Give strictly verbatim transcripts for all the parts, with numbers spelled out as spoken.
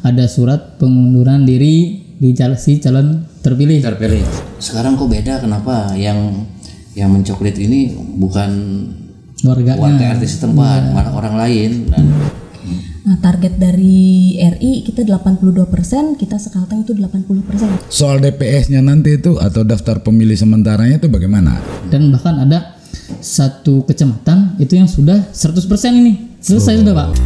ada surat pengunduran diri di si calon terpilih. Terpilih. Sekarang kok beda, kenapa? Yang yang mencoklit ini bukan warganya, warga R T setempat, malah orang lain. Dan Nah, target dari R I kita delapan puluh dua persen, kita Sekalteng itu delapan puluh persen. Soal D P S-nya nanti itu atau daftar pemilih sementaranya itu bagaimana? Dan bahkan ada satu kecamatan itu yang sudah seratus persen ini. Selesai oh. sudah, Pak.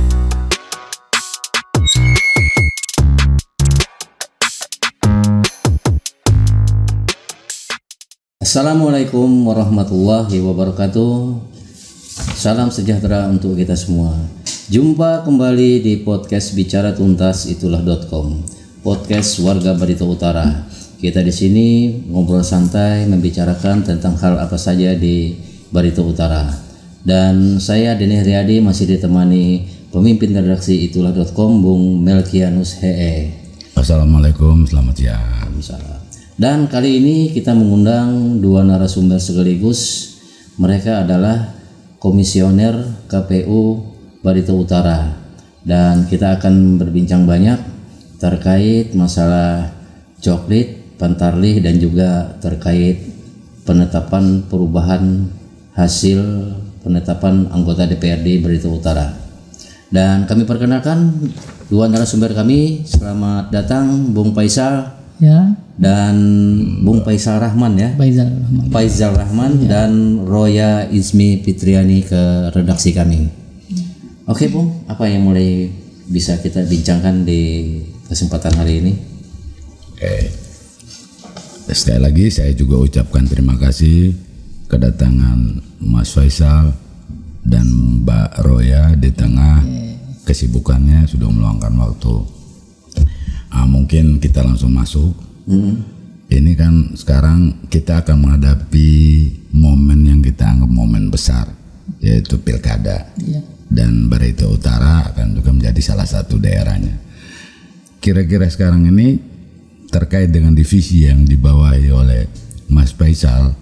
Assalamualaikum warahmatullahi wabarakatuh. Salam sejahtera untuk kita semua. Jumpa kembali di podcast Bicara Tuntas Itulah dot com, podcast warga Barito Utara. Kita di sini ngobrol santai, membicarakan tentang hal apa saja di Barito Utara. Dan saya Denny Riyadi masih ditemani pemimpin redaksi Itulah dot com, Bung Melkianus Hee. Assalamualaikum, selamat siang. Dan kali ini kita mengundang dua narasumber sekaligus. Mereka adalah komisioner K P U Barito Utara, dan kita akan berbincang banyak terkait masalah coklit, pantarlih, dan juga terkait penetapan perubahan hasil penetapan anggota D P R D Barito Utara. Dan kami perkenalkan dua narasumber kami. Selamat datang Bung Faisal ya, dan Bung Faisal Rahman ya. Faisal Rahman. Faisal Rahman ya. Dan Roya Izmi Fitriani ke redaksi kami. Oke Bung, apa yang mulai bisa kita bincangkan di kesempatan hari ini? Oke, sekali lagi saya juga ucapkan terima kasih kedatangan Mas Faisal dan Mbak Roya di tengah kesibukannya sudah meluangkan waktu. Ah, mungkin kita langsung masuk. Hmm. Ini kan sekarang kita akan menghadapi momen yang kita anggap momen besar, yaitu pilkada. Ya. Dan Barito Utara akan juga menjadi salah satu daerahnya. Kira-kira sekarang ini terkait dengan divisi yang dibawahi oleh Mas Faisal,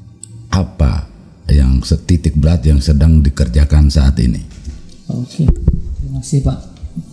apa yang setitik berat yang sedang dikerjakan saat ini? Oke, terima kasih Pak.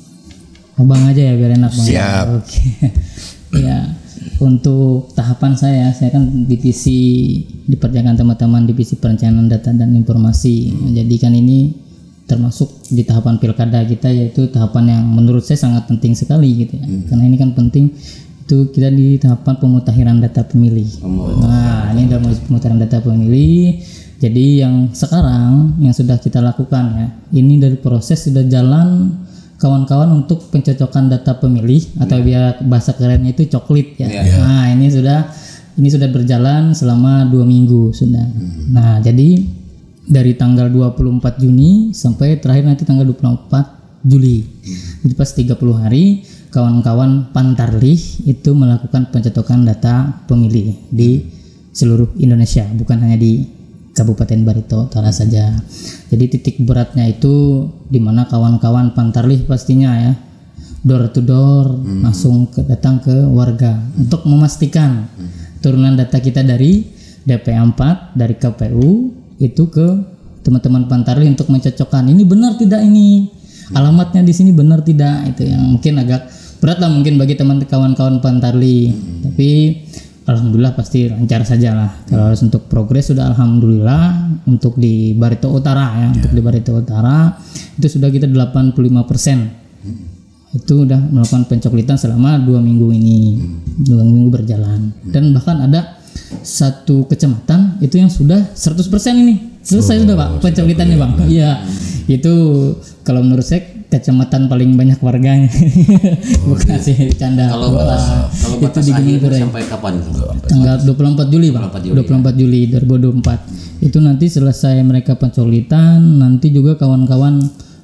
Abang aja ya biar enak Bang. Siap. Oke. Ya, untuk tahapan saya, saya kan divisi dikerjakan teman-teman divisi perencanaan data dan informasi. Jadi kan ini termasuk di tahapan pilkada kita, yaitu tahapan yang menurut saya sangat penting sekali gitu ya. Hmm. Karena ini kan penting itu kita di tahapan pemutakhiran data pemilih. Oh. Nah, ini dalam pemutakhiran data pemilih. Jadi yang sekarang yang sudah kita lakukan ya, ini dari proses sudah jalan kawan-kawan untuk pencocokan data pemilih hmm. atau biar bahasa kerennya itu coklit ya. Yeah. Nah, ini sudah ini sudah berjalan selama dua minggu sudah. Hmm. Nah, jadi dari tanggal dua puluh empat Juni sampai terakhir nanti tanggal dua puluh empat Juli. Hmm. Jadi pas tiga puluh hari kawan-kawan Pantarlih itu melakukan pencocokan data pemilih di seluruh Indonesia, bukan hanya di Kabupaten Barito Utara saja. Jadi titik beratnya itu di mana kawan-kawan Pantarlih pastinya ya door to door hmm. langsung ke, datang ke warga hmm. untuk memastikan hmm. turunan data kita dari D P empat dari K P U itu ke teman-teman Pantarlih untuk mencocokkan ini benar tidak, ini alamatnya di sini benar tidak, itu yang mungkin agak berat lah mungkin bagi teman kawan-kawan Pantarlih. Hmm. Tapi alhamdulillah pasti lancar saja lah. Hmm. Kalau harus untuk progres sudah alhamdulillah untuk di Barito Utara ya, yeah. untuk di Barito Utara itu sudah kita delapan puluh lima persen. Hmm. Itu udah melakukan pencoklitan selama dua minggu ini. Hmm. Dua minggu berjalan. Hmm. Dan bahkan ada satu kecamatan itu yang sudah seratus persen ini. Selesai oh, sudah Pak pencoklitannya Bang. Iya. Hmm. Itu kalau menurut saya kecamatan paling banyak warganya. Oh, bukan iya. sih canda. Kalau batas, kalau batas itu akhir sampai kapan? Tanggal dua puluh empat Juli Bang. dua puluh empat Juli dua ribu dua puluh empat. Hmm. Itu nanti selesai mereka pencoklitan, nanti juga kawan-kawan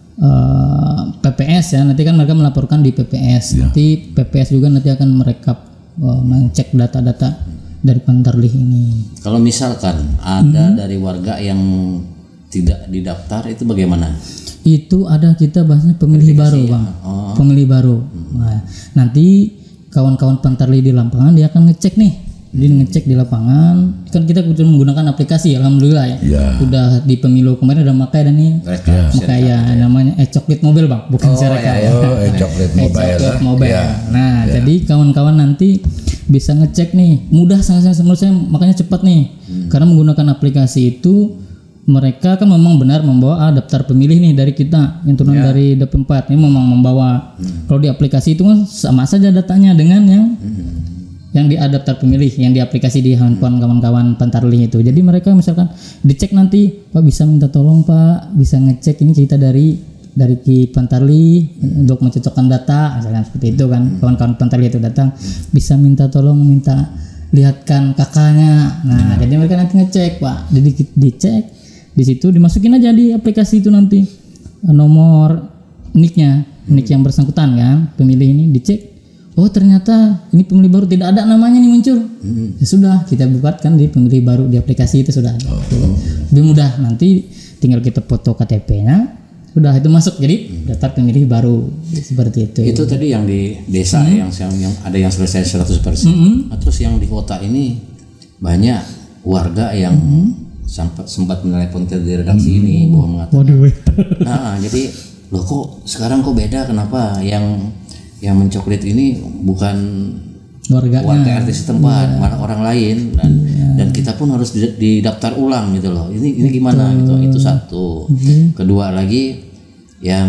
uh, P P S ya, nanti kan mereka melaporkan di P P S. Ya. Nanti P P S juga nanti akan merekap uh, mengecek data-data dari Pantarlih ini. Kalau misalkan ada hmm. dari warga yang tidak didaftar itu bagaimana? Itu ada kita bahasnya pemilih baru Bang. Oh. Pemilih baru. Hmm. Nah, nanti kawan-kawan Pantarlih di lapangan dia akan ngecek nih Jadi ngecek di lapangan, kan kita sudah menggunakan aplikasi, alhamdulillah ya. Ya. Udah di pemilu kemarin udah pakai dan nih, Mereka pakai ya namanya e-coklit mobile bang, bukan Oh, Sirekap. ya, ya. Oh, e-coklit mobile. E-coklit lah. mobile. Ya. Nah, Ya. jadi kawan-kawan nanti bisa ngecek nih, mudah sangat-sangat menurut saya, makanya cepat nih, Hmm. karena menggunakan aplikasi itu mereka kan memang benar membawa ah, daftar pemilih nih dari kita yang turun Ya. dari D P empat ini memang membawa. Hmm. Kalau di aplikasi itu kan sama saja datanya dengan yang Hmm. yang di daftar pemilih yang di aplikasi di handphone kawan-kawan Pantarlih itu. Jadi mereka misalkan dicek nanti, Pak bisa minta tolong Pak, bisa ngecek ini kita dari dari Ki Pantarlih untuk mencocokkan data, misalkan seperti itu kan. Kawan-kawan Pantarlih itu datang, bisa minta tolong minta lihatkan kakaknya. Nah, jadi mereka nanti ngecek Pak. Jadi dicek di situ dimasukin aja di aplikasi itu nanti nomor nicknya, nick yang bersangkutan kan, pemilih ini dicek. Oh ternyata ini pemilih baru, tidak ada namanya nih muncul. Hmm. Ya sudah kita buatkan di pemilih baru di aplikasi itu sudah ada. Lebih mudah, nanti tinggal kita foto K T P-nya, sudah itu masuk jadi daftar pemilih baru seperti itu. Itu tadi yang di desa yang, yang yang ada yang selesai seratus persen. Nah, terus yang di kota ini banyak warga yang sempat sempat menelepon ke di redaksi ini bahwa mengatakan, Waduh. nah jadi loh kok sekarang kok beda, kenapa yang yang mencoklit ini bukan Warganya. warga R T setempat, malah orang lain, dan dan kita pun harus di- didaftar ulang gitu loh. Ini ini gimana gitu. Itu satu. Kedua lagi yang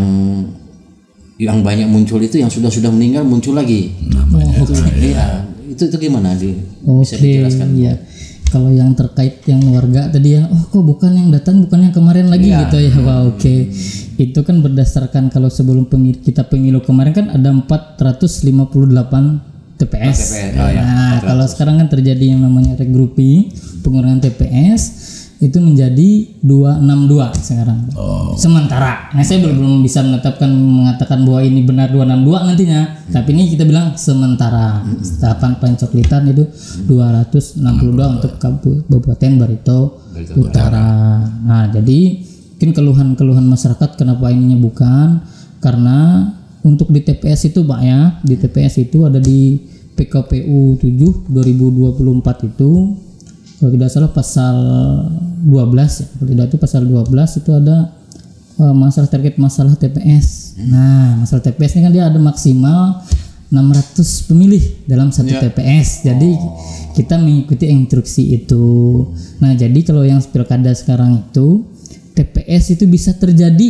yang banyak muncul itu yang sudah sudah meninggal muncul lagi. Oh, Itu iya, itu itu gimana di bisa Oke, dijelaskan? iya. Kalau yang terkait yang warga tadi ya, oh kok bukan yang datang, bukan yang kemarin lagi Iya. gitu ya. Wah, oke. Itu kan berdasarkan kalau sebelum pemilu, kita pemilu kemarin kan ada empat ratus lima puluh delapan T P S. T P S, oh ya, Nah, kalau sekarang kan terjadi yang namanya regrouping, pengurangan T P S itu menjadi dua ratus enam puluh dua sekarang. Sementara, nah saya belum belum bisa menetapkan mengatakan bahwa ini benar dua ratus enam puluh dua nantinya, tapi ini kita bilang sementara. Tahapan pencoklitan itu dua ratus enam puluh dua untuk Kabupaten Barito Utara. Nah, jadi mungkin keluhan-keluhan masyarakat kenapa ininya bukan, karena untuk di T P S itu Pak ya, di T P S itu ada di P K P U tujuh dua ribu dua puluh empat itu kalau tidak salah pasal dua belas ya, kalau tidak itu pasal dua belas itu ada uh, masalah terkait masalah T P S. Nah, masalah T P S ini kan dia ada maksimal enam ratus pemilih dalam satu T P S. Jadi kita mengikuti instruksi itu. Nah, jadi kalau yang pilkada sekarang itu T P S itu bisa terjadi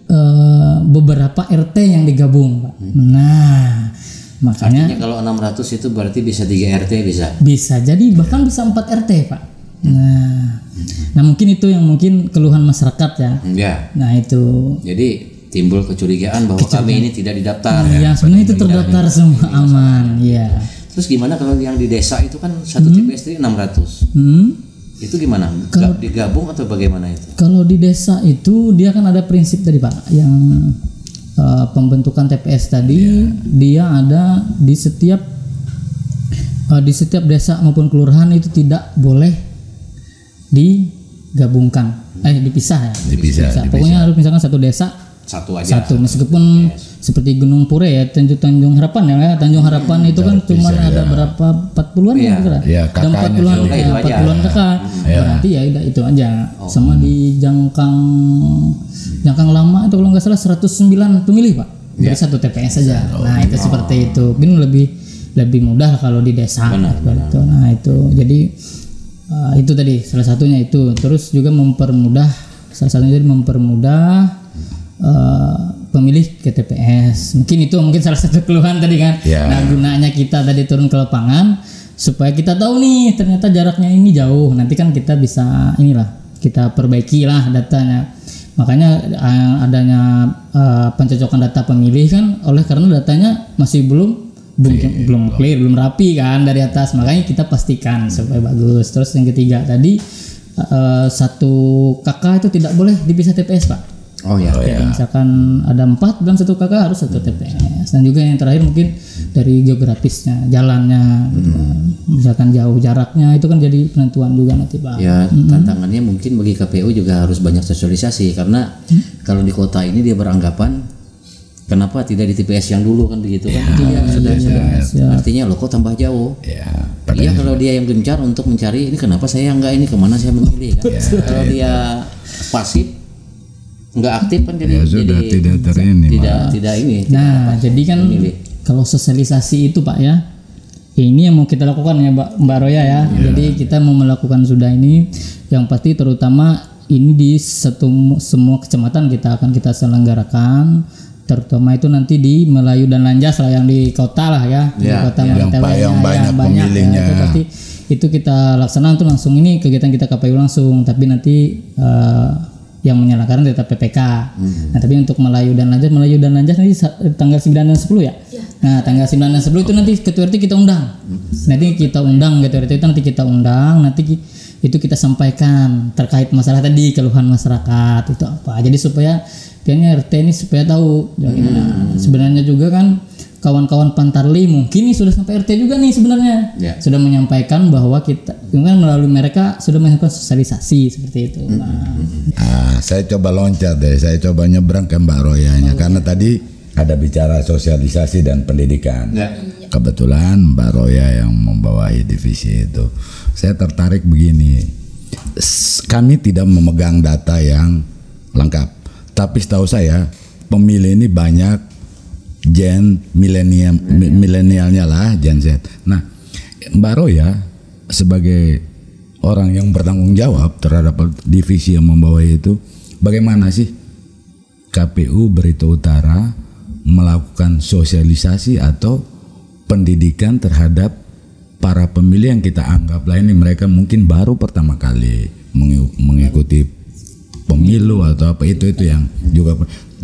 uh, beberapa R T yang digabung, Pak. Nah, makanya Artinya kalau enam ratus itu berarti bisa tiga R T bisa. bisa jadi bahkan bisa empat R T Pak. Nah, nah mungkin itu yang mungkin keluhan masyarakat ya. Ya. Nah itu, Jadi timbul kecurigaan bahwa kami ini tidak didaftar. ya sebenarnya itu terdaftar semua aman, ya. Terus gimana kalau yang di desa itu kan satu T P S itu enam ratus. Hmm. Itu gimana? Ga- digabung atau bagaimana itu? Kalau di desa itu dia kan ada prinsip tadi Pak, yang uh, pembentukan T P S tadi dia ada di setiap uh, di setiap desa maupun kelurahan itu tidak boleh digabungkan, eh dipisah ya. Dipisah, dipisah. Pokoknya harus misalkan satu desa Satu aja. satu, meskipun seperti Gunung Pure ya, Tanjung Tanjung Harapan ya, Tanjung Harapan itu kan cuma ada berapa empat puluhan ya, kira Iya, ada empat kakaknya puluhan sudah ya, itu empat aja. puluhan kakak, berarti ya udah itu aja. Sama di Jangkang Jangkang Lama itu kalau nggak salah seratus sembilan pemilih Pak, dari satu T P S saja. Nah itu seperti itu, mungkin lebih lebih mudah kalau di desa. Begitu. Nah itu jadi uh, itu tadi salah satunya itu, terus juga mempermudah, salah satunya jadi mempermudah Uh, pemilih ke T P S. Mungkin itu mungkin salah satu keluhan tadi kan. Ya. Nah gunanya kita tadi turun ke lapangan supaya kita tahu nih ternyata jaraknya ini jauh. Nanti kan kita bisa inilah kita perbaiki lah datanya. Makanya uh, adanya uh, pencocokan data pemilih kan oleh karena datanya masih belum belum Clear. belum clear, belum rapi kan dari atas. Makanya kita pastikan supaya bagus. Terus yang ketiga tadi uh, satu kakak itu tidak boleh dipisah T P S Pak. Oh ya. Jadi misalkan ada empat dalam satu kakak harus satu T P S. Dan juga yang terakhir mungkin dari geografisnya, jalannya, gitu. Misalkan jauh jaraknya itu kan jadi penentuan juga nanti Pak. Ya tantangannya mungkin bagi K P U juga harus banyak sosialisasi karena kalau di kota ini dia beranggapan kenapa tidak di T P S yang dulu kan begitu kan? Iya, sudah, iya, sudah. siap. Artinya loh kok tambah jauh. Ya, Iya kalau dia yang gencar untuk mencari ini kenapa saya enggak ini kemana saya memilih kan? Kalau dia pasif enggak aktif kan jadi ya sudah jadi tidak terini tidak tidak ini. Nah, jadi kan memilih. kalau sosialisasi itu Pak ya, ini yang mau kita lakukan ya Mbak, Mbak Roya ya. Jadi kita mau melakukan sudah ini, yang pasti terutama ini di satu semua kecamatan kita akan kita selenggarakan, terutama itu nanti di Melayu dan Lanjas lah yang di kota lah ya, di Ya, kota yang Melayu yang banyak pemilihnya. Ya, itu pasti itu kita laksanakan tuh langsung ini kegiatan kita K P U langsung, tapi nanti eh, yang menyelenggarakan tetap P P K. Hmm. Nah, tapi untuk Melayu dan Lanjas, Melayu dan Lanjas nanti tanggal sembilan dan sepuluh ya. ya. Nah, tanggal sembilan dan sepuluh itu nanti ketua R T kita undang. Hmm. Nanti kita undang ketua R T itu nanti kita undang, nanti itu kita sampaikan terkait masalah tadi, keluhan masyarakat itu apa. Jadi supaya kayaknya R T ini supaya tahu. Hmm. Nah, sebenarnya juga kan kawan-kawan Pantarli mungkin nih sudah sampai R T juga nih sebenarnya. Ya. Sudah menyampaikan bahwa kita kan melalui mereka sudah melakukan sosialisasi seperti itu. Hmm. Nah. Ah, saya coba loncat deh, saya coba nyebrang ke Mbak Royanya, oh, karena ya. Tadi ada bicara sosialisasi dan pendidikan. Ya. Kebetulan Mbak Roya yang membawahi divisi itu. Saya tertarik begini, kami tidak memegang data yang lengkap, tapi setahu saya pemilih ini banyak gen milenial, milenialnya lah, Gen Z. Nah, Mbak Roya sebagai orang yang bertanggung jawab terhadap divisi yang membawahi itu, bagaimana sih K P U Barito Utara melakukan sosialisasi atau pendidikan terhadap para pemilih yang kita anggap lah ini mereka mungkin baru pertama kali mengikuti pemilu atau apa itu itu yang juga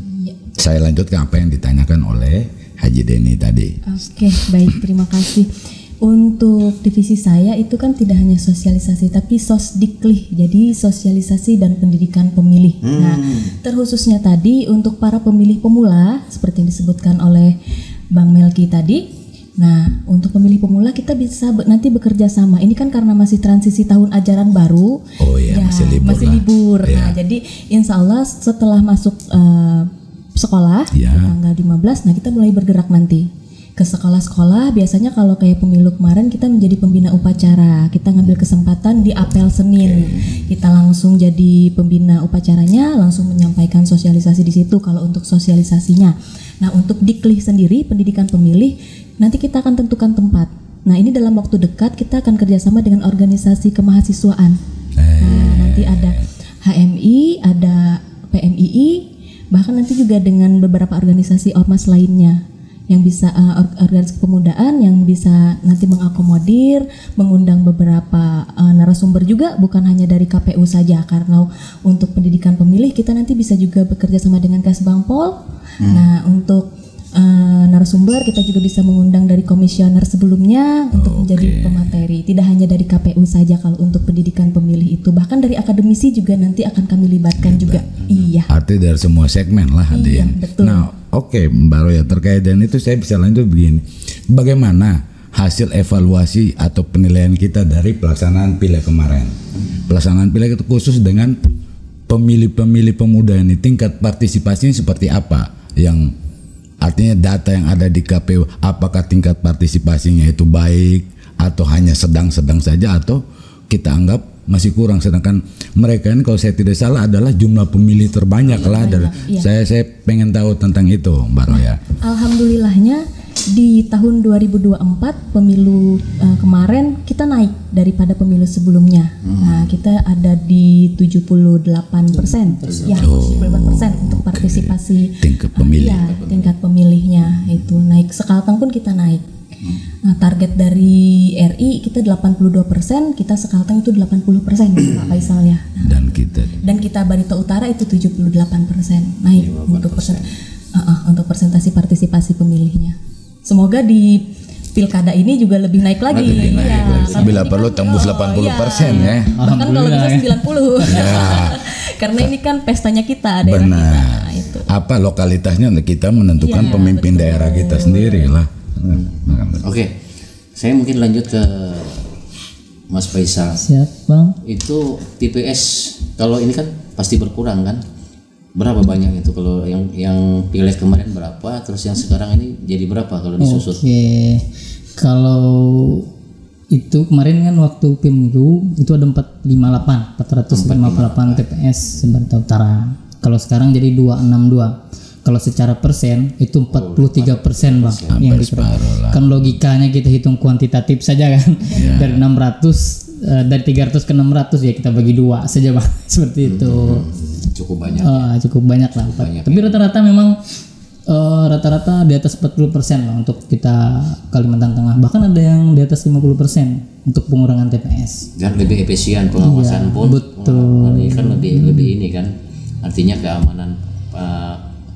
saya lanjutkan apa yang ditanyakan oleh Haji Deni tadi. Oke, baik, terima kasih. Untuk divisi saya itu kan tidak hanya sosialisasi tapi sosdiklik, jadi sosialisasi dan pendidikan pemilih. Hmm. Nah, terkhususnya tadi untuk para pemilih pemula seperti yang disebutkan oleh Bang Melki tadi. Nah, untuk pemilih pemula kita bisa be- nanti bekerja sama. Ini kan karena masih transisi tahun ajaran baru. Oh iya, ya, masih libur. Masih lah. libur. Ya. Nah, jadi insya Allah setelah masuk uh, sekolah ya. Tanggal lima belas, nah kita mulai bergerak nanti ke sekolah-sekolah. Biasanya kalau kayak pemilu kemarin kita menjadi pembina upacara, kita ngambil kesempatan di apel Senin, okay. Kita langsung jadi pembina upacaranya, langsung menyampaikan sosialisasi di situ kalau untuk sosialisasinya. Nah, untuk diklik sendiri pendidikan pemilih nanti kita akan tentukan tempat. Nah, ini dalam waktu dekat kita akan kerjasama dengan organisasi kemahasiswaan. Nah, nanti ada H M I, ada P M I I, bahkan nanti juga dengan beberapa organisasi ormas lainnya yang bisa uh, organisasi kepemudaan yang bisa nanti mengakomodir, mengundang beberapa uh, narasumber juga, bukan hanya dari K P U saja, karena untuk pendidikan pemilih kita nanti bisa juga bekerja sama dengan Kesbangpol. Hmm. Nah, untuk uh, narasumber kita juga bisa mengundang dari komisioner sebelumnya untuk okay. menjadi pemateri. Tidak hanya dari K P U saja kalau untuk pendidikan pemilih itu, bahkan dari akademisi juga nanti akan kami libatkan Libat. juga. Iya. Artinya dari semua segmen lah hadir. Iya, betul. Nah, oke okay, Mbak Roya, terkait dengan itu saya bisa lanjut begini. Bagaimana hasil evaluasi atau penilaian kita dari pelaksanaan pileg kemarin? Pelaksanaan pileg itu khusus dengan pemilih-pemilih pemuda ini, tingkat partisipasinya seperti apa? Yang artinya data yang ada di K P U, apakah tingkat partisipasinya itu baik atau hanya sedang-sedang saja, atau kita anggap masih kurang, sedangkan mereka ini kalau saya tidak salah adalah jumlah pemilih terbanyak iya, lah. Banyak, iya. Saya saya pengen tahu tentang itu, Mbak Roya. Alhamdulillahnya di tahun dua ribu dua puluh empat pemilu uh, kemarin kita naik daripada pemilu sebelumnya. Hmm. Nah, kita ada di tujuh puluh delapan persen. Ya, oh, tujuh puluh delapan persen untuk partisipasi okay. tingkat pemilih. Ya, tingkat pemilihnya itu naik. Sekalteng pun kita naik. Nah, target dari R I kita delapan puluh dua persen, kita Sekalteng itu delapan puluh persen Pak Faisal ya. Nah, dan kita dan kita Barito Utara itu tujuh puluh delapan persen naik untuk persen uh, uh, untuk persentasi partisipasi pemilihnya. Semoga di pilkada ini juga lebih naik lagi. Lebih naik ya, lagi. Bila perlu tembus delapan puluh persen oh, ya. Bahkan kalau bisa sembilan puluh. Ya. Karena ini kan pestanya kita, daerah Benar. kita. Nah, itu. Apa lokalitasnya kita menentukan ya, pemimpin betul. daerah kita sendiri lah. Oke, okay. Saya mungkin lanjut ke Mas Faisal. Siap, Bang. Itu T P S kalau ini kan pasti berkurang kan? berapa banyak itu kalau yang yang pileg kemarin berapa, terus yang sekarang ini jadi berapa kalau disusut? Oke, kalau itu kemarin kan waktu pemilu itu ada empat ratus lima puluh delapan empat ratus lima puluh delapan T P S Barito Utara. Kalau sekarang jadi dua ratus enam puluh dua. Kalau secara persen itu empat puluh tiga persen bang yang diperoleh. Kan logikanya kita hitung kuantitatif saja kan. Yeah. Dari enam ratus uh, dari tiga ratus ke enam ratus ya kita bagi dua saja bang. Seperti itu. Cukup banyak. Uh, ya. Cukup banyak lah. Banyak, Tapi rata-rata ya. memang uh, rata-rata di atas empat puluh persen lah untuk kita Kalimantan Tengah. Bahkan ada yang di atas lima puluh persen untuk pengurangan T P S. Dan lebih efisien pengawasan ya, pun. Betul. Ini kan lebih hmm. lebih ini kan. Artinya keamanan uh,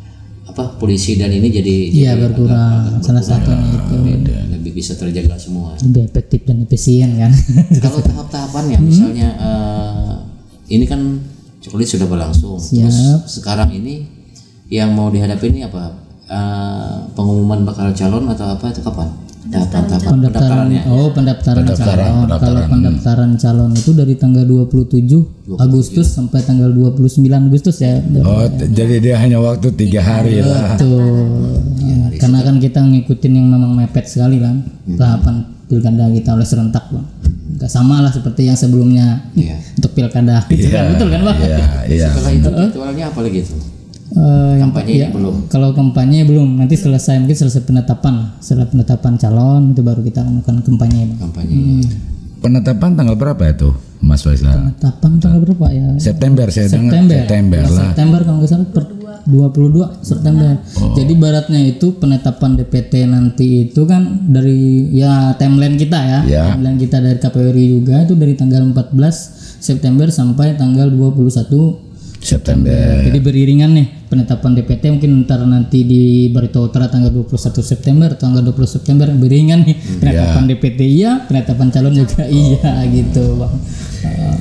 apa polisi dan ini jadi iya berkurang. Salah satunya itu dan lebih bisa terjaga semua, lebih efektif dan efisien kan. Kalau tahap-tahapannya misalnya uh, ini kan Coklit sudah berlangsung. Siap. Terus sekarang ini yang mau dihadapi ini apa, uh, pengumuman bakal calon atau apa itu kapan? Pendaftaran, pendaftarannya. Oh, pendaftaran, pendaftaran calon. pendaftaran. Kalau pendaftaran calon itu dari tanggal dua puluh tujuh Agustus sampai tanggal dua puluh sembilan Agustus ya. Oh, ya. Jadi dia hanya waktu tiga hari lah. Betul. Ya, karena kan kita ngikutin yang memang mepet sekali kan. Hmm. Tahapan pilkada kita oleh serentak, Bang. Enggak sama lah seperti yang sebelumnya. Yeah. Untuk pilkada gitu yeah. kan. Betul kan, Bang? Iya, yeah. yeah. Setelah itu jadwalnya apa lagi itu? Uh, kampanye ya, belum. Kalau kampanye belum, nanti selesai mungkin selesai penetapan, setelah penetapan calon itu baru kita lakukan kampanye. Kampanye. Hmm. Penetapan tanggal berapa itu, Mas Faisal? Penetapan tanggal berapa ya? September saya dengar. September. September lah. September kalau nggak salah per dua puluh dua September. Oh. Jadi baratnya itu penetapan D P T nanti itu kan dari ya timeline kita ya, ya. timeline kita dari K P U R I juga itu dari tanggal empat belas September sampai tanggal dua puluh satu September. Jadi beriringan nih penetapan D P T mungkin ntar nanti di Barito Utara tanggal dua puluh satu September, tanggal dua puluh September beriringan nih penetapan yeah. D P T iya, penetapan calon juga oh. iya gitu bang. Uh.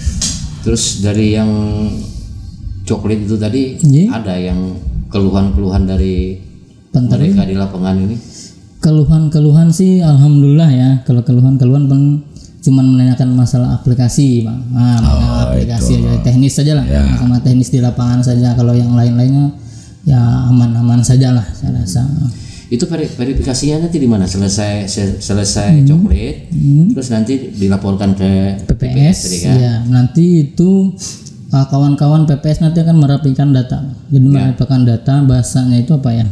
Terus dari yang Coklit itu tadi yeah. ada yang keluhan-keluhan dari Pantari. Mereka di lapangan ini? Keluhan-keluhan sih alhamdulillah ya. Kalau keluhan-keluhan bang cuman menanyakan masalah aplikasi bang, nah, oh, aplikasi aja teknis saja lah, ya. Sama teknis di lapangan saja. Kalau yang lain-lainnya ya aman-aman saja lah, saya rasa. Itu verifikasinya nanti di mana? Selesai selesai hmm. Coklit, hmm. terus nanti dilaporkan ke P P S, P P S kan? Ya nanti itu uh, kawan-kawan P P S nanti akan merapikan data. Jadi ya. merapikan data bahasanya itu apa ya?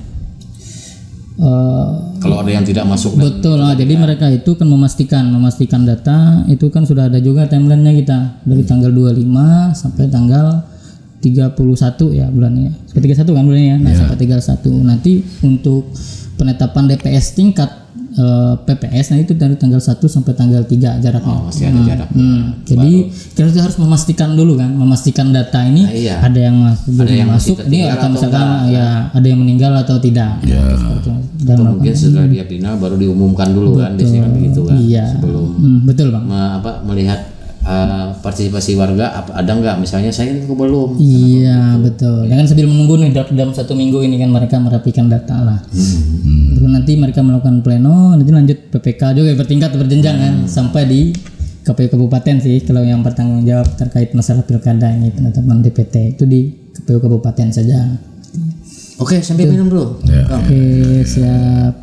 Uh, kalau ada yang tidak masuk betul lah, jadi mereka itu kan memastikan memastikan data itu kan sudah ada juga timelinenya kita dari hmm. tanggal dua puluh lima sampai tanggal tiga puluh satu ya bulannya, sampai tiga puluh satu kan bulannya, nah yeah. sampai tiga puluh satu nanti untuk penetapan D P S tingkat uh, P P S nah itu dari tanggal satu sampai tanggal tiga jaraknya. Oh, masih ada jarak. Hmm, hmm. Jadi kita harus memastikan dulu kan, memastikan data ini nah, iya. ada yang masuk, ada yang masuk ini atau misalkan enggak. ya ada yang meninggal atau tidak. Ya. Dan atau mungkin setelah dia final baru diumumkan dulu betul. kan di sini begitu kan. Iya. Sebelum hmm, betul bang. Me, apa melihat uh, partisipasi warga apa, ada nggak misalnya saya ini belum. Iya betul. Ya kan sambil menunggu nih dalam satu minggu ini kan mereka merapikan data lah. Hmm. Terus nanti mereka melakukan pleno, nanti lanjut P P K juga bertingkat berjenjang hmm. kan sampai di K P U kabupaten sih. Kalau yang bertanggung jawab terkait masalah pilkada ini penetapan D P T itu di K P U kabupaten saja. Oke, sambil minum dulu. Ya. Oke, siap.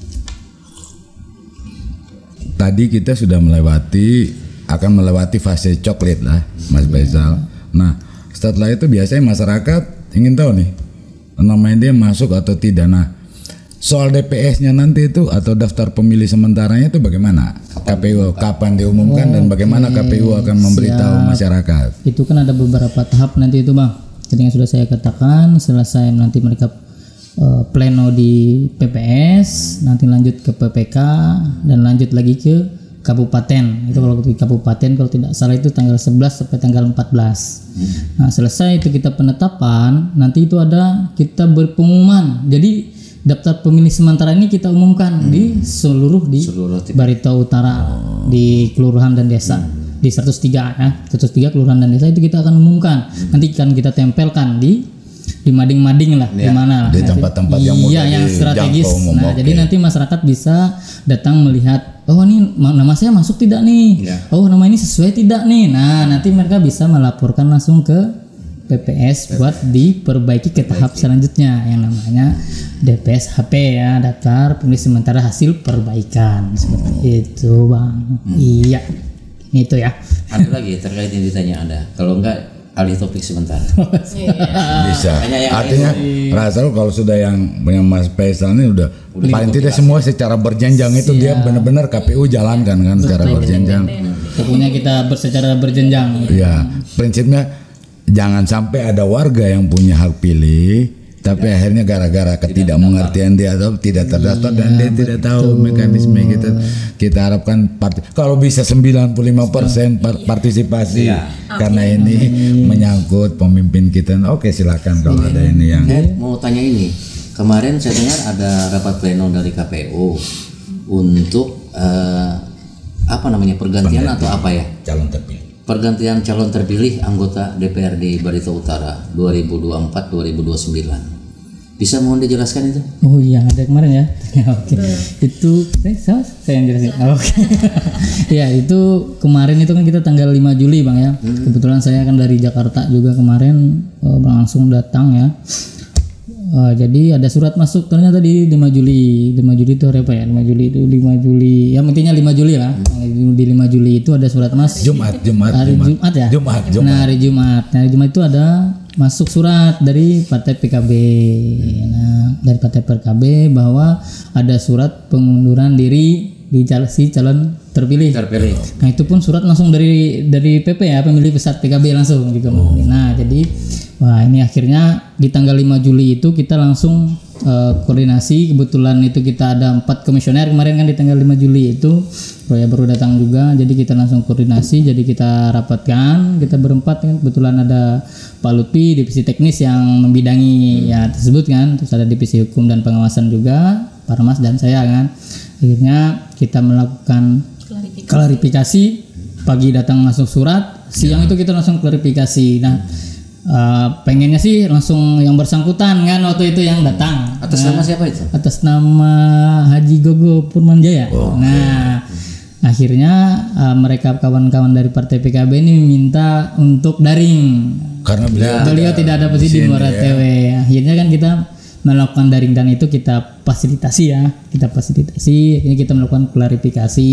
Tadi kita sudah melewati akan melewati fase Coklit lah, Mas Faisal. Nah, setelah itu biasanya masyarakat ingin tahu nih namanya dia masuk atau tidak. Nah, soal D P S-nya nanti itu atau daftar pemilih sementaranya itu bagaimana? K P U kapan diumumkan oh, dan bagaimana okay. K P U akan memberitahu siap. masyarakat? Itu kan ada beberapa tahap nanti itu, Bang. Tadi yang sudah saya katakan, selesai nanti mereka uh, pleno di P P S, nanti lanjut ke P P K dan lanjut lagi ke kabupaten. Itu kalau di kabupaten kalau tidak salah itu tanggal sebelas sampai tanggal empat belas. Hmm. Nah, selesai itu kita penetapan, nanti itu ada kita berpengumuman. Jadi daftar pemilih sementara ini kita umumkan hmm. di seluruh di seluruh Barito Utara oh. di kelurahan dan desa. Hmm. Di seratus tiga ya, seratus tiga kelurahan dan desa itu kita akan umumkan. Hmm. Nanti kan kita tempelkan di di mading-mading lah, ya, di mana di tempat-tempat yang mudah iya, yang strategis. Umum, nah, okay. jadi nanti masyarakat bisa datang melihat, oh ini nama saya masuk tidak nih, ya. oh nama ini sesuai tidak nih. Nah, nanti mereka bisa melaporkan langsung ke P P P S buat diperbaiki ke tahap selanjutnya yang namanya D P S H P ya, daftar pemilih sementara hasil perbaikan seperti itu Bang. Hmm. Iya, itu ya. Ada lagi terkait yang ditanya Anda, kalau enggak alih topik sebentar. Bisa. Artinya Rasul kalau sudah yang yang Mas Faisal ini udah, udah paling tidak semua secara berjenjang itu dia benar-benar K P U jalankan kan secara berjenjang. Pokoknya kita secara berjenjang. Iya, prinsipnya jangan sampai ada warga yang punya hak pilih tapi ya, akhirnya gara-gara ketidakmengertian dia atau tidak terdaftar iya, dan dia betul. Tidak tahu mekanisme kita. Kita harapkan part, kalau bisa sembilan puluh lima persen partisipasi iya. Karena okay. Ini hmm. menyangkut pemimpin kita. Oke, silakan kalau ada ini yang saya mau tanya ini. Kemarin saya dengar ada rapat pleno dari K P U untuk uh, apa namanya pergantian Pengerti. Atau apa ya? Calon terpilih. Pergantian calon terpilih anggota D P R D Barito Utara dua ribu dua puluh empat sampai dua ribu dua puluh sembilan. Bisa mohon dijelaskan itu? Oh iya, ada kemarin ya. Oke. Okay. Itu eh, saya, saya yang jelasin. Oke. Okay. Ya, itu kemarin itu kan kita tanggal lima Juli, Bang ya. Hmm. Kebetulan saya kan dari Jakarta juga kemarin uh, langsung datang ya. Uh, jadi ada surat masuk ternyata di lima Juli. lima Juli itu hari apa ya? lima Juli itu lima Juli. Ya intinya lima Juli lah. Hmm. Di lima Juli itu ada surat masuk. Jumat, Jumat, hari Jumat, Jumat ya. Jumat, Jumat. Nah, hari Jumat. Nah, hari Jumat itu ada masuk surat dari Partai P K B. Hmm. Nah, dari Partai P K B bahwa ada surat pengunduran diri di si calon terpilih. Terpilih. Nah, itu pun surat langsung dari dari P P ya, pemilih pusat P K B langsung gitu. Oh. Nah, jadi wah ini akhirnya di tanggal lima Juli itu kita langsung uh, koordinasi. Kebetulan itu kita ada empat komisioner kemarin kan di tanggal lima Juli itu. Roya baru datang juga, jadi kita langsung koordinasi, jadi kita rapatkan, kita berempat kan, kebetulan ada Pak Lutfi divisi teknis yang membidangi hmm. ya tersebut kan, terus ada divisi hukum dan pengawasan juga, Pak Mas dan saya kan. Akhirnya kita melakukan klarifikasi, klarifikasi pagi datang masuk surat, siang ya. Itu kita langsung klarifikasi. Nah Uh, pengennya sih langsung yang bersangkutan kan waktu itu yang datang. Atas nah, nama siapa itu? Atas nama Haji Gogo Purmanjaya. Oh, nah okay. Akhirnya uh, mereka kawan-kawan dari Partai P K B ini minta untuk daring karena beliau, beliau ada tidak ada posisi di Muara T V. Ya. Akhirnya kan kita melakukan daring dan itu kita fasilitasi ya, kita fasilitasi. Ini kita melakukan klarifikasi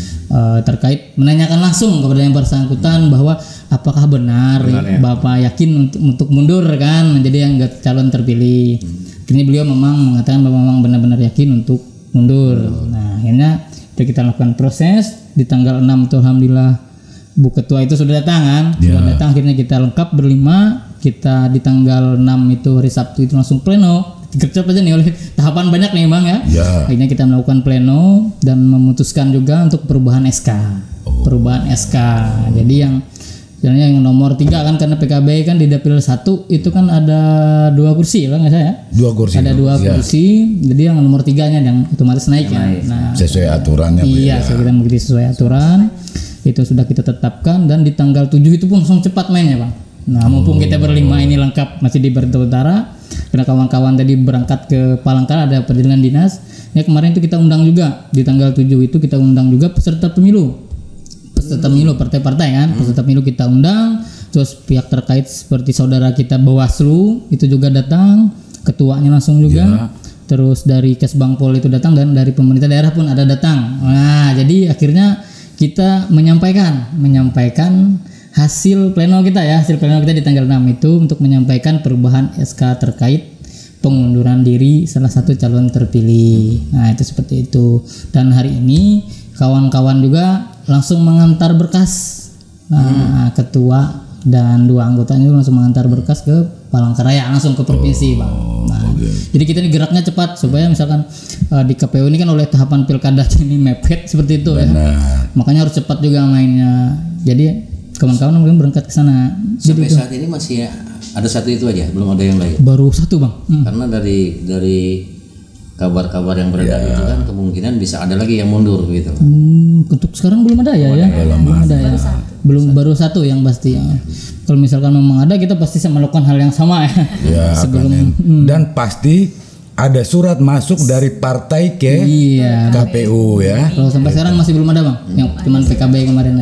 uh, terkait menanyakan langsung kepada yang bersangkutan bahwa apakah benar, benar ya? Bapak yakin untuk untuk mundur kan menjadi yang calon terpilih. Hmm. Ini beliau memang mengatakan bahwa memang benar-benar yakin untuk mundur. Hmm. Nah, akhirnya kita lakukan proses di tanggal enam itu alhamdulillah Bu Ketua itu sudah datang kan, yeah. Sudah datang akhirnya kita lengkap berlima. Kita di tanggal enam itu hari Sabtu itu langsung pleno. Kerja aja nih oleh tahapan banyak nih Bang ya. Yeah. Akhirnya kita melakukan pleno dan memutuskan juga untuk perubahan S K. Oh. Perubahan S K. Jadi yang sebenarnya yang nomor tiga kan karena P K B kan di dapil satu itu kan ada dua kursi lah nggak saya? Dua kursi. Ada dua ya. kursi. Jadi yang nomor tiganya yang otomatis naik ya. Nah, sesuai aturannya. Iya, ya. Kita mengikuti sesuai aturan. Itu sudah kita tetapkan dan di tanggal tujuh itu pun langsung cepat mainnya Bang. Nah, mumpung oh. kita berlima ini lengkap masih di Barito Utara, karena kawan-kawan tadi berangkat ke Palangkaraya ada perjalanan dinas. Ya kemarin itu kita undang juga di tanggal tujuh itu kita undang juga peserta pemilu. Peserta pemilu partai-partai kan, hmm. peserta pemilu kita undang, terus pihak terkait seperti saudara kita Bawaslu itu juga datang, ketuanya langsung juga. Ya. Terus dari Kesbangpol itu datang dan dari pemerintah daerah pun ada datang. Nah, jadi akhirnya kita menyampaikan menyampaikan hasil pleno kita ya, hasil pleno kita di tanggal enam itu untuk menyampaikan perubahan S K terkait pengunduran diri salah satu calon terpilih. Nah, itu seperti itu. Dan hari ini kawan-kawan juga langsung mengantar berkas. Nah, hmm. ketua dan dua anggotanya langsung mengantar berkas ke Palangkaraya langsung ke provinsi, oh, Bang. Nah, okay. Jadi kita ini geraknya cepat supaya misalkan uh, di K P U ini kan oleh tahapan pilkada ini mepet seperti itu. Benar. Ya. Makanya harus cepat juga mainnya. Jadi kawan-kawan mungkin berangkat ke sana. Sampai saat ini masih ada satu itu aja, belum ada yang lain. Baru satu Bang. Hmm. Karena dari dari kabar-kabar yang beredar ya. Itu kan kemungkinan bisa ada lagi yang mundur gitu. Hmm, untuk sekarang belum ada ya, belum ya. Ada, belum, belum ada ya. Satu. Belum satu. Baru satu yang pasti. Ya. Kalau misalkan memang ada, kita pasti melakukan hal yang sama ya. Ya sebelum hmm. dan pasti ada surat masuk dari partai ke iya. K P U ya. Kalau sampai sekarang masih belum ada Bang. Yang cuman P K B kemarin aja.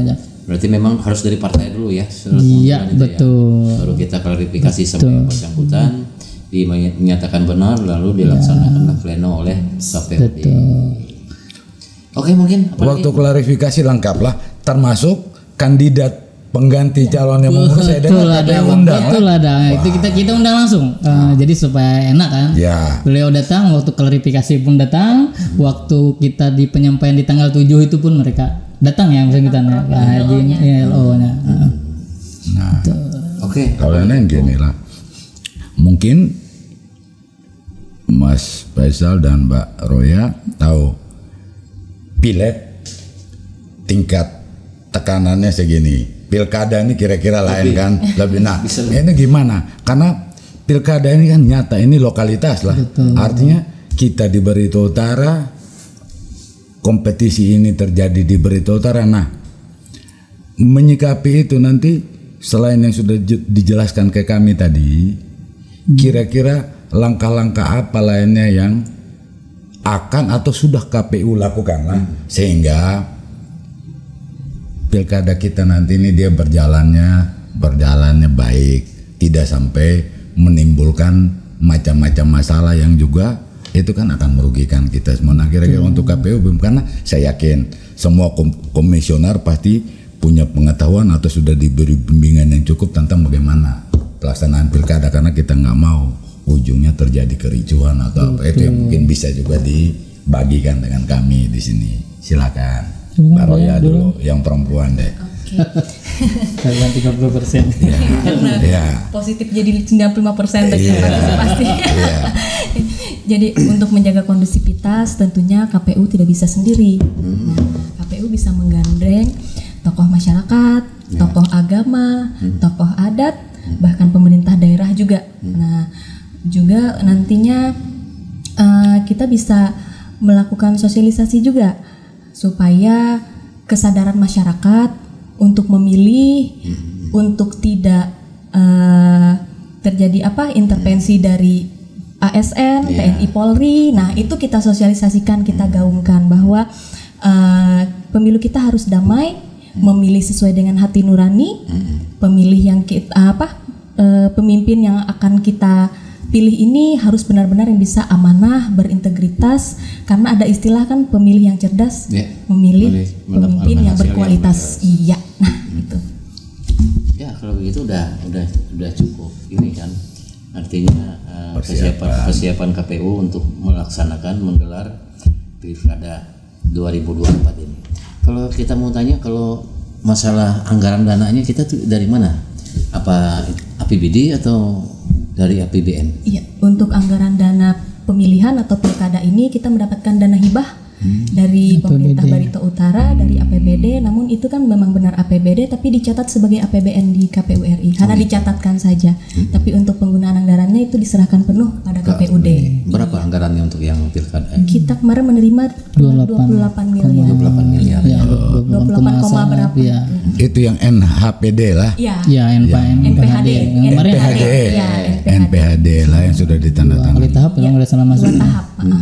Berarti memang harus dari partai dulu ya. Iya betul. Ya. Baru kita klarifikasi sama yang bersangkutan, dinyatakan benar lalu dilaksanakan ya. Pleno oleh K P U D. Oke mungkin. Waktu lagi? Klarifikasi lengkap lah, termasuk kandidat pengganti calon yang mengurus saya dengar ada undang. Betul ada. Itu kita kita undang langsung. Uh, jadi supaya enak kan. Ya. Beliau datang, waktu klarifikasi pun datang, hmm. waktu kita di penyampaian di tanggal tujuh itu pun mereka datang ya bersangkutan ya. Pak Haji L O-nya. Hmm. Nah. Oke. Okay. Kalau ini gini lah. Mungkin Mas Faisal dan Mbak Roya tahu pileg tingkat tekanannya segini. Pilkada ini kira-kira lain kan, lebih nah ini gimana? Karena pilkada ini kan nyata, ini lokalitas lah. Betul. Artinya kita di Barito Utara, kompetisi ini terjadi di Barito Utara. Nah, menyikapi itu nanti selain yang sudah dijelaskan ke kami tadi, kira-kira langkah-langkah apa lainnya yang akan atau sudah K P U lakukan lah, sehingga pilkada kita nanti ini dia berjalannya berjalannya baik, tidak sampai menimbulkan macam-macam masalah yang juga itu kan akan merugikan kita semua. Nah kira-kira hmm. untuk K P U karena saya yakin semua kom komisioner pasti punya pengetahuan atau sudah diberi bimbingan yang cukup tentang bagaimana pelaksanaan pilkada, karena kita nggak mau ujungnya terjadi kericuhan atau apa. Itu yang mungkin bisa juga dibagikan dengan kami di sini. Silakan. Mbak Roya dulu, yang perempuan deh. Oke. Kalian tiga puluh persen. Karena ya. Positif jadi sembilan puluh lima persen tadi pasti. Jadi untuk menjaga kondusivitas tentunya K P U tidak bisa sendiri. Hmm. Nah, K P U bisa menggandeng tokoh masyarakat, ya. tokoh agama, hmm. tokoh adat, hmm. bahkan pemerintah daerah juga. Hmm. Nah, juga nantinya uh, kita bisa melakukan sosialisasi juga supaya kesadaran masyarakat untuk memilih, hmm. untuk tidak uh, terjadi apa intervensi dari A S N, yeah. T N I Polri. Nah itu kita sosialisasikan, kita gaungkan bahwa uh, pemilu kita harus damai, hmm. memilih sesuai dengan hati nurani, hmm. pemilih yang kita apa uh, pemimpin yang akan kita pilih ini harus benar-benar yang bisa amanah, berintegritas, karena ada istilah kan pemilih yang cerdas, yeah. memilih pemimpin yang berkualitas. Yang iya, nah hmm. itu. Ya kalau begitu udah udah udah cukup ini kan, artinya uh, persiapan persiapan K P U untuk melaksanakan menggelar pilkada dua ribu dua puluh empat ini. Kalau kita mau tanya kalau masalah anggaran dananya kita tuh dari mana? Apa A P B D atau dari A P B N? Iya, untuk anggaran dana pemilihan atau pilkada ini kita mendapatkan dana hibah hmm. dari pemerintah Barito Utara, hmm. dari A P B D. Namun itu kan memang benar A P B D tapi dicatat sebagai A P B N di K P U R I karena oh, dicatatkan saja. Hmm. Tapi untuk penggunaan anggarannya itu diserahkan penuh pada K P U D. Berapa iya. anggarannya untuk yang pilkada? Kita kemarin menerima dua puluh delapan miliar. dua puluh delapan miliar. Ya, dua puluh delapan koma berapa? Ya. Itu yang N H P D lah. Iya. Ya, N P H D. N P H D. N P H D lah yang sudah ditandatangani. Kali tahap yang udah salah masuk. Tahap.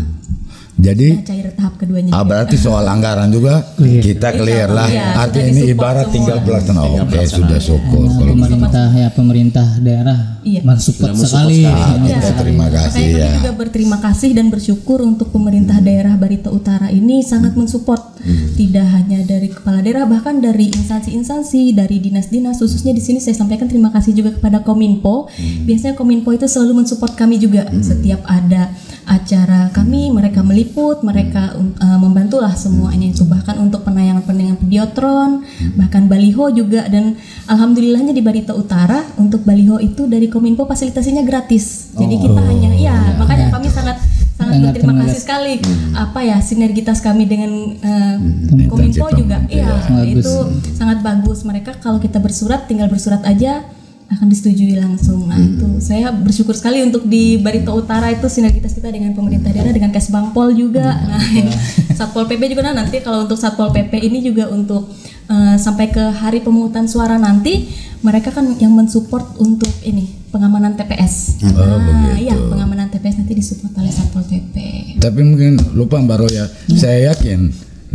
Jadi cair tahap keduanya. Ah, berarti soal anggaran juga kita clear lah. Iya, artinya ini ibarat tinggal pelaksanaan. Oke, okay, sudah syukur. Nah, kalau pemerintah ya pemerintah daerah iya. mensupport sekali. Ah, ya. Kita terima kasih Makanya ya. Kami juga berterima kasih dan bersyukur untuk pemerintah hmm. daerah Barito Utara ini sangat mensupport. Hmm. Tidak hanya dari kepala daerah, bahkan dari instansi-instansi, dari dinas-dinas. Khususnya di sini saya sampaikan terima kasih juga kepada Kominfo. Hmm. Biasanya Kominfo itu selalu mensupport kami juga. Hmm. Setiap ada acara kami, mereka meliput, mereka uh, membantulah semuanya itu, bahkan untuk penayangan-penayangan videotron, hmm. bahkan baliho juga. Dan alhamdulillahnya di Barito Utara untuk baliho itu dari Kominfo fasilitasinya gratis. Oh. Jadi kita hanya ya, ya makanya ya. kami sangat sangat berterima kasih sekali hmm. apa ya sinergitas kami dengan uh, hmm. Kominfo juga ya, ya itu hmm. sangat bagus. Mereka kalau kita bersurat tinggal bersurat aja akan disetujui langsung. Nah hmm. itu saya bersyukur sekali untuk di Barito Utara itu sinergitas kita dengan pemerintah daerah, dengan Kesbangpol juga. Hmm. Nah ini Satpol P P juga. Nah nanti kalau untuk Satpol P P ini juga untuk uh, sampai ke hari pemungutan suara nanti mereka kan yang mensupport untuk ini pengamanan T P S. Oh, nah iya pengamanan T P S nanti disupport oleh Satpol P P. Tapi mungkin lupa Mbak Roya, hmm. saya yakin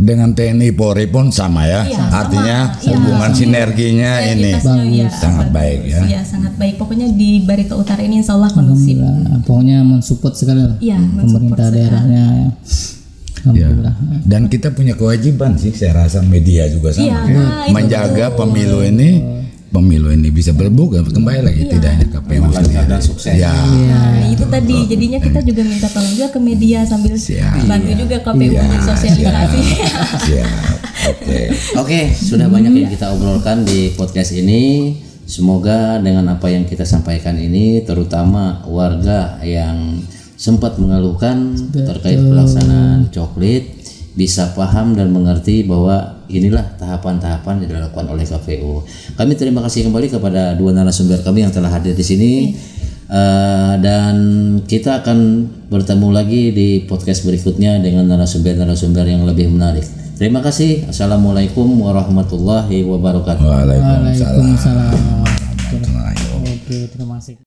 dengan T N I Polri pun sama ya. Iya, Artinya sama. hubungan Iya. sinerginya ini Sinergitasnya, iya, sangat baik ya. Iya, sangat baik. Pokoknya di Barito Utara ini insya Allah kondusif. Alhamdulillah. Pokoknya mensupport sekali lah Iya, pemerintah mensupport daerahnya. Ya. Alhamdulillah. Dan kita punya kewajiban sih, saya rasa media juga sama. Iya, nah, itu Menjaga betul. pemilu ini, pemilu ini bisa berbuka kembali lagi, tidak hanya K P U Lancar sendiri. dan sukses. Ya. Nah, itu tadi jadinya kita juga minta tolong juga ke media sambil Siap. bantu juga K P U Iya, bersosialisasi. Siap. Oke. Oke, sudah banyak yang kita obrolkan di podcast ini. Semoga dengan apa yang kita sampaikan ini, terutama warga yang sempat mengeluhkan terkait pelaksanaan coklit, bisa paham dan mengerti bahwa inilah tahapan-tahapan yang dilakukan oleh K P U. Kami terima kasih kembali kepada dua narasumber kami yang telah hadir di sini. Uh, dan kita akan bertemu lagi di podcast berikutnya dengan narasumber-narasumber yang lebih menarik. Terima kasih. Assalamualaikum warahmatullahi wabarakatuh. Waalaikumsalam. Waalaikumsalam. Waalaikumsalam. Oke, terima kasih.